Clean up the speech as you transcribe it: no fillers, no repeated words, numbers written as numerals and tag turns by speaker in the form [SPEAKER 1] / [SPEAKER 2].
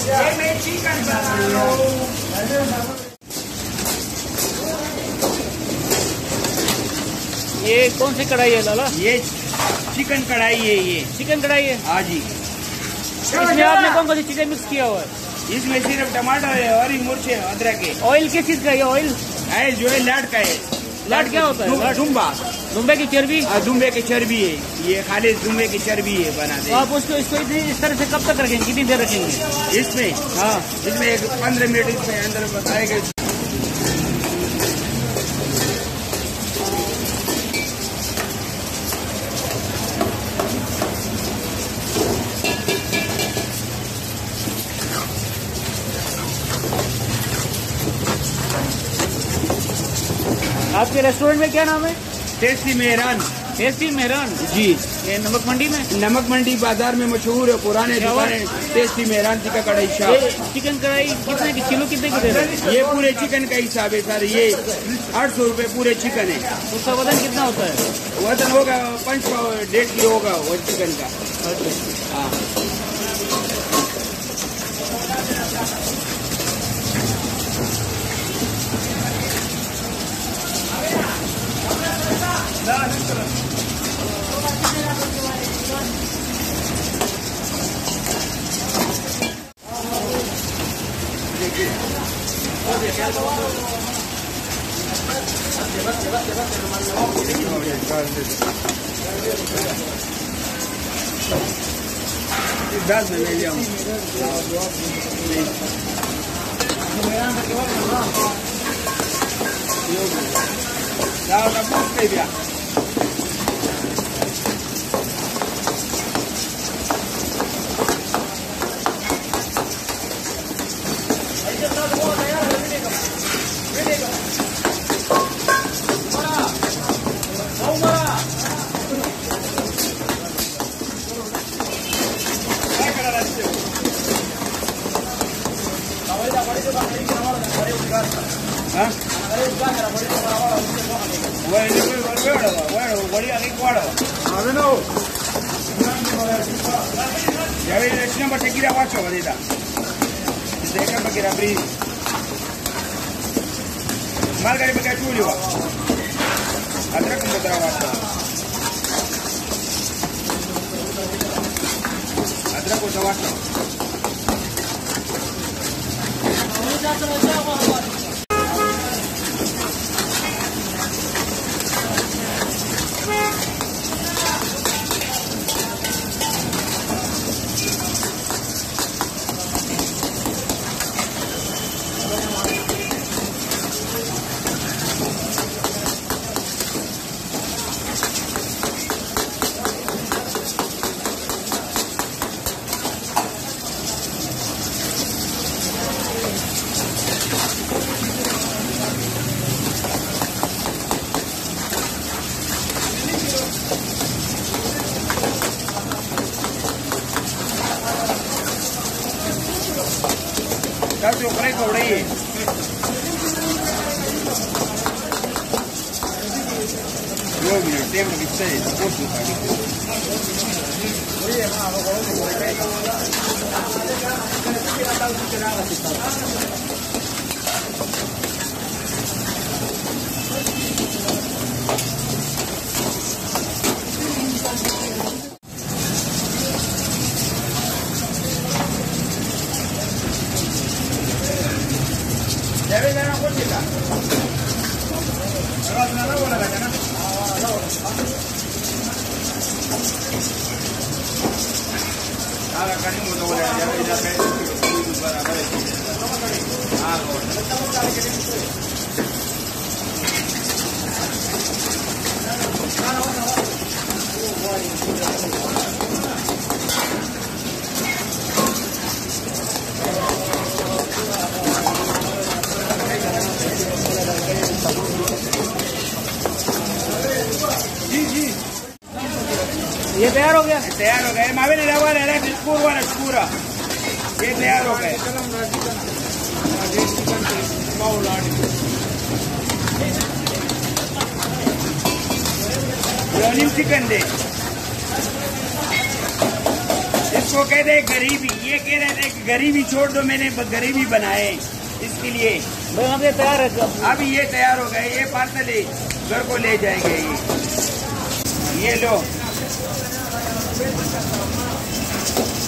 [SPEAKER 1] ये मैं चिकन बना रहा हूँ।
[SPEAKER 2] ये कौन सी कढ़ाई है लाला?
[SPEAKER 1] ये चिकन कढ़ाई है। ये
[SPEAKER 2] चिकन कढ़ाई है।
[SPEAKER 1] हाँ जी।
[SPEAKER 2] इसमें आपने कौन सी चीजें मिक्स किया हुआ है?
[SPEAKER 1] इसमें सिर्फ टमाटर है, हरी मिर्च है, अदरक है।
[SPEAKER 2] ऑयल किस चीज का है? ऑयल
[SPEAKER 1] जो है लाट का है।
[SPEAKER 2] लाट क्या होता है?
[SPEAKER 1] दुम्बा।
[SPEAKER 2] दुम्बे की चर्बी।
[SPEAKER 1] दुम्बे की चर्बी है। ये खाली दुम्बे की चर्बी है बनाते।
[SPEAKER 2] तो आप उसको इसको इस तरह से कब तक रखेंगे? कितनी देर रखेंगे
[SPEAKER 1] इसमें?
[SPEAKER 2] हाँ,
[SPEAKER 1] इसमें एक 15 मिनट इसमें अंदर बताएगा।
[SPEAKER 2] आपके रेस्टोरेंट में क्या नाम है?
[SPEAKER 1] टेस्टी मेहरान।
[SPEAKER 2] टेस्टी मेहरान
[SPEAKER 1] जी।
[SPEAKER 2] ये नमक मंडी में?
[SPEAKER 1] नमक मंडी बाजार में मशहूर है, पुराने दुकान टेस्टी मेहरान जी का कढ़ाई शाह।
[SPEAKER 2] चिकन कढ़ाई कितने की किलो, कितने की दे रहे हैं?
[SPEAKER 1] ये पूरे चिकन का हिसाब है सर। ये 800 रुपए पूरे चिकन है।
[SPEAKER 2] उसका वजन कितना होता है?
[SPEAKER 1] वजन होगा 1.5 किलो होगा वो चिकन का। हाँ। दाल में ले लिया दाल का पूछ ले दिया। Kira wacho badita. Deka bakira bri. Malgari bakira chuliwa. Adrak mudra wacho. Adrak ko wacho. Yo creo que ahora es. Yo miro el tiempo que ustedes debe dar una vueltita. ¿Me vas a dar la bola, la cana? Ahora, cariño, no voy a ya ver, para ver. Ah,
[SPEAKER 2] ये तैयार हो गया?
[SPEAKER 1] तैयार हो गया। मावे नहीं लगा रहा है पूरा ये तैयार हो गया। चिकन दे इसको इनको कहते हैं गरीबी। ये कह रहे थे कि गरीबी छोड़ दो, मैंने गरीबी बनाए इसके लिए।
[SPEAKER 2] भाई हम ये तैयार है।
[SPEAKER 1] अभी ये तैयार हो गए, ये पार्सल घर को ले जाएंगे। ये लो